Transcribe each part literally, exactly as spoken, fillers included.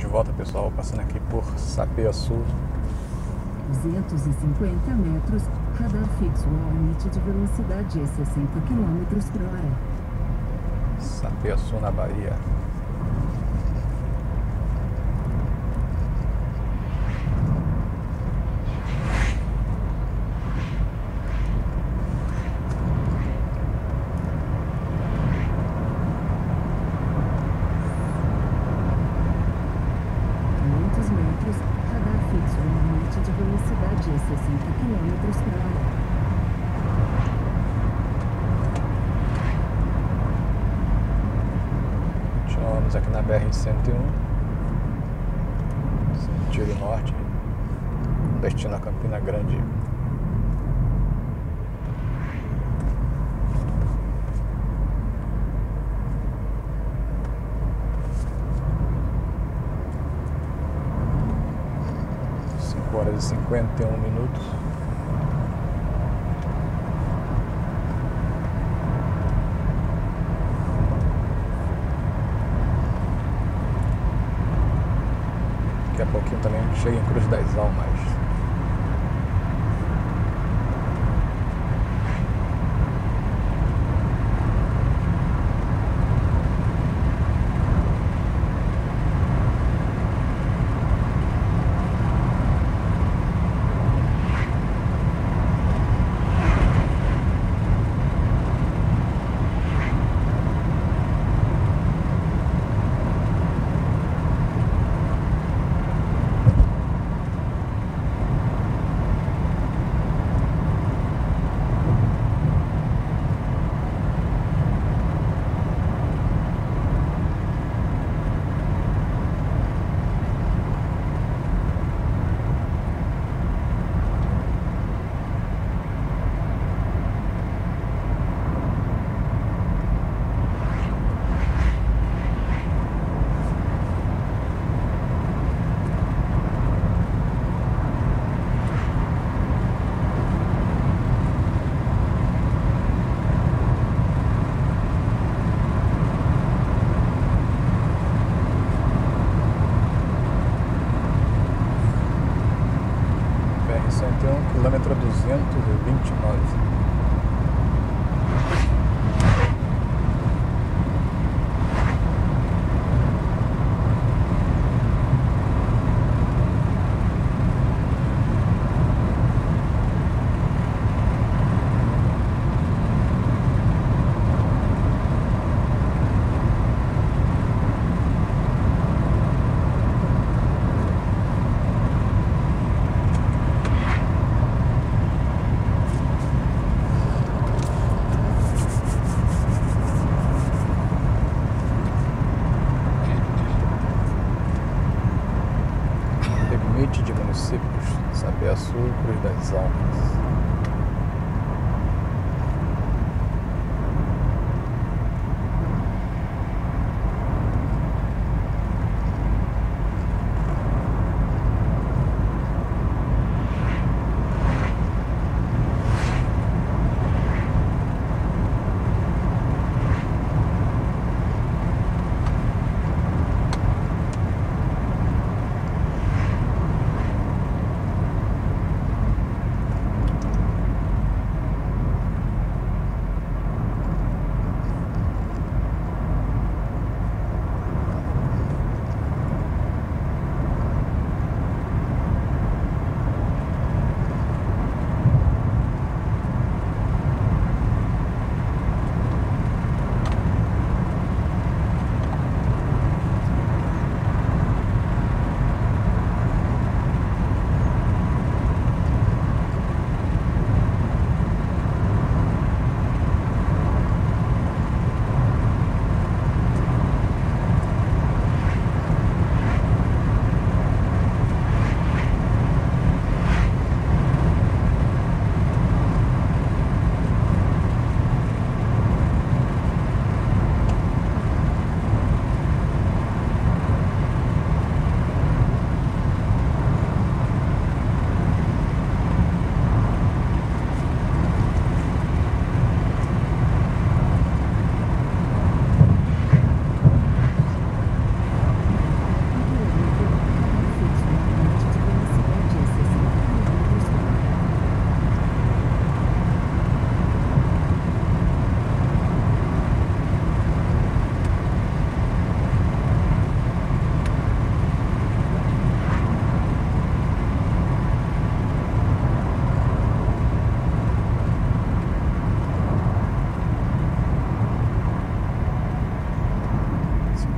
volta, pessoal, passando aqui por Sapé-Açu. duzentos e cinquenta metros, radar fixo ao limite de velocidade é sessenta quilômetros por hora. Sapé-Açu, na Bahia. quinhentos metros, radar fixo ao limite de velocidade é sessenta quilômetros por hora. Continuamos aqui na B R cento e um, sentido norte, destino a Campina Grande. cinco horas e cinquenta e um minutos. Daqui a pouquinho também chega em Cruz das Almas. cento e um, quilômetro duzentos e vinte e nove. Limite de municípios, Sapé-Açu, Cruz das Almas.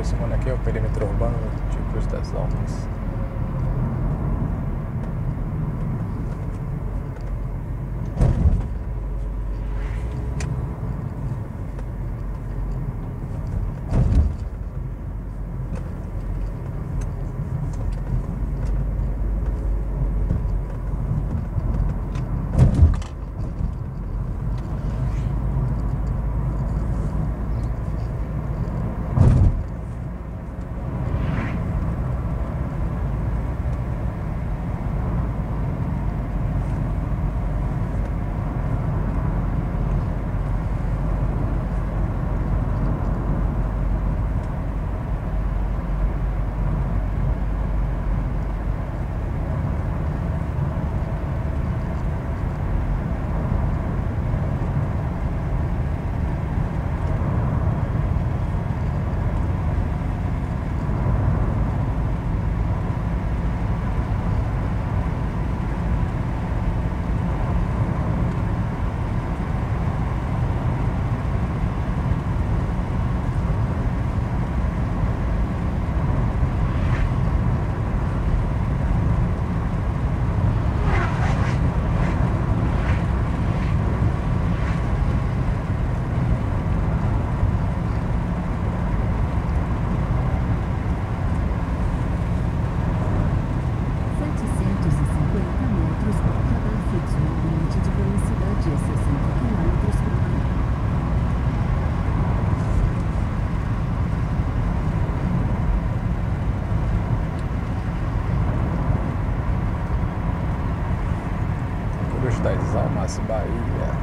aproximando aqui, é o perímetro urbano de Cruz das Almas. Das Almas, Bahia.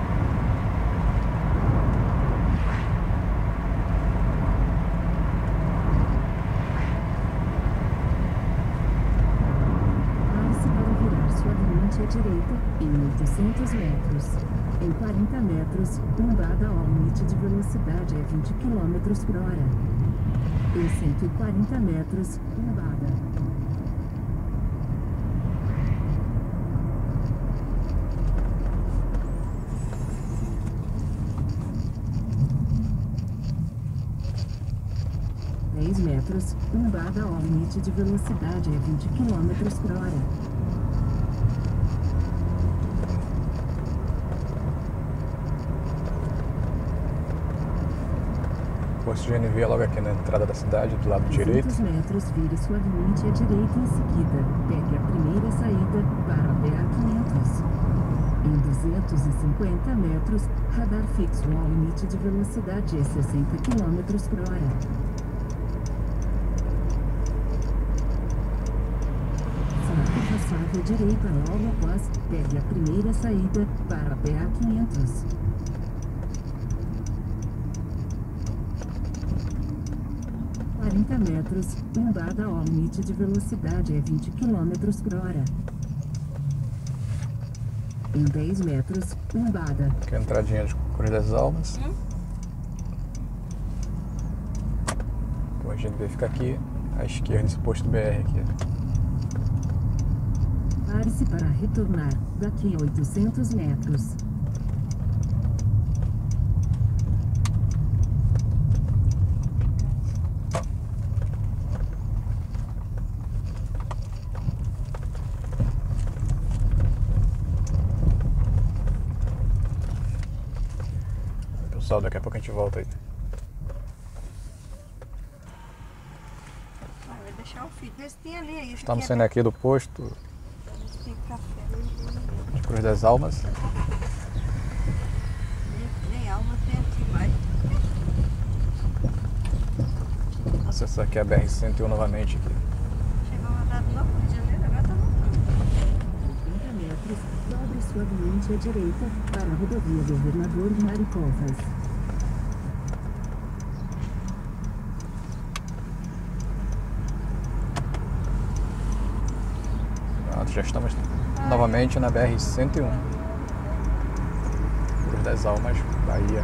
Passe para virar suavemente à direita em oitocentos metros. Em quarenta metros, lombada ao limite de velocidade é vinte quilômetros por hora. Em cento e quarenta metros, lombada. dez metros, lombada ao limite de velocidade é vinte quilômetros por hora. O posto de G N V é logo aqui na entrada da cidade, do lado direito. duzentos metros, vire suavemente à direita em seguida. Pegue a primeira saída para a B A quinhentos. Em duzentos e cinquenta metros, radar fixo ao limite de velocidade é sessenta quilômetros por hora. Passado à direita logo após, pegue a primeira saída para a B A quinhentos. quarenta metros, lombada ao limite de velocidade é vinte quilômetros por hora. Em dez metros, lombada. Aqui é a entradinha de Cruz das Almas. Hum? Então a gente vai ficar aqui à esquerda desse posto B R aqui. Pare-se para retornar daqui a oitocentos metros. Pessoal, daqui a pouco a gente volta aí. Vai deixar o filho. Vê se tem ali. Aí. Estamos saindo aqui do posto Tem café. de Cruz das Almas. Nem, nem alma tem aqui mais. Acessar aqui a B R cento e um novamente aqui. Chegou a mandar do novo Rio de Janeiro, agora tá voltando. cinquenta metros, dobre suavemente à direita para a rodovia Governador Mário Covas. Pronto, já estamos novamente na B R cento e um. Cruz das Almas, Bahia.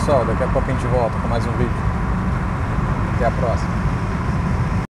pessoal, daqui a pouco a gente volta com mais um vídeo. Até a próxima.